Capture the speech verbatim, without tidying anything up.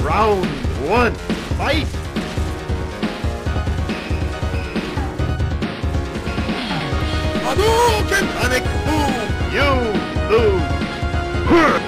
Round one, fight! Hadouken! Panic boom! You lose!